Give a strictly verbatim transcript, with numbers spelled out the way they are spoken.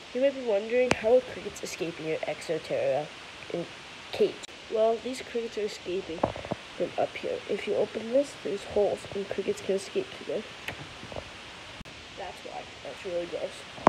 You might be wondering, how are crickets escaping your exoterra in cage? Well, these crickets are escaping from up here. If you open this, there's holes and crickets can escape through there. That's why. That's really gross.